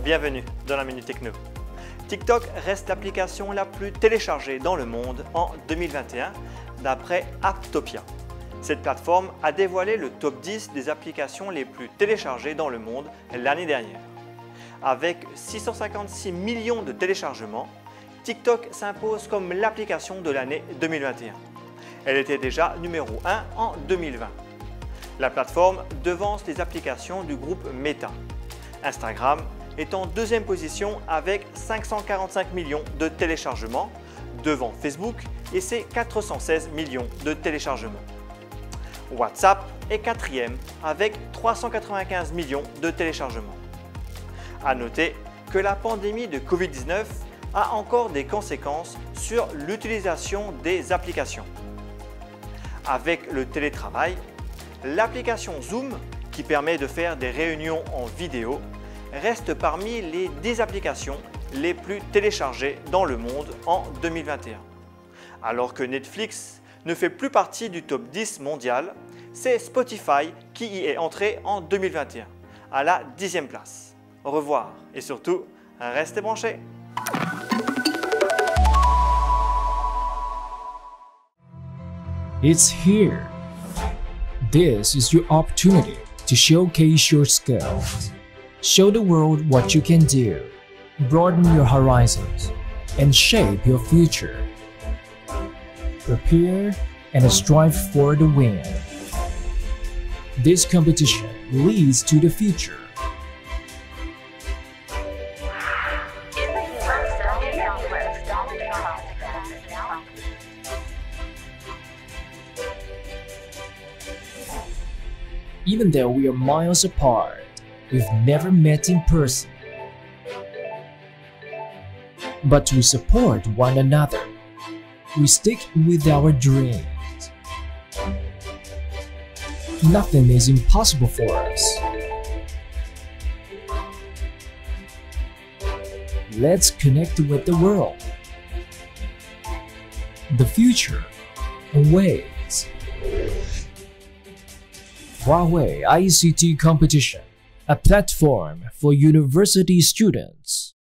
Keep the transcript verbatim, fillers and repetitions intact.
bienvenue dans la Minute Techno. TikTok reste l'application la plus téléchargée dans le monde en deux mille vingt et un d'après Apptopia. Cette plateforme a dévoilé le top dix des applications les plus téléchargées dans le monde l'année dernière. Avec six cent cinquante-six millions de téléchargements, TikTok s'impose comme l'application de l'année deux mille vingt et un. Elle était déjà numéro un en deux mille vingt. La plateforme devance les applications du groupe Meta. Instagram est en deuxième position avec cinq cent quarante-cinq millions de téléchargements, devant Facebook et ses quatre cent seize millions de téléchargements. WhatsApp est quatrième avec trois cent quatre-vingt-quinze millions de téléchargements. À noter que la pandémie de Covid dix-neuf a encore des conséquences sur l'utilisation des applications. Avec le télétravail, l'application Zoom, qui permet de faire des réunions en vidéo, reste parmi les dix applications les plus téléchargées dans le monde en deux mille vingt et un. Alors que Netflix ne fait plus partie du top dix mondial, c'est Spotify qui y est entré en deux mille vingt et un, à la dixième place. Au revoir et surtout, restez branchés! It's here. This is your opportunity to showcase your skills. Show the world what you can do, broaden your horizons, and shape your future. Prepare and strive for the win. This competition leads to the future. Even though we are miles apart, we've never met in person. But we support one another. We stick with our dreams. Nothing is impossible for us. Let's connect with the world. The future awaits. Huawei I C T Competition, a platform for university students.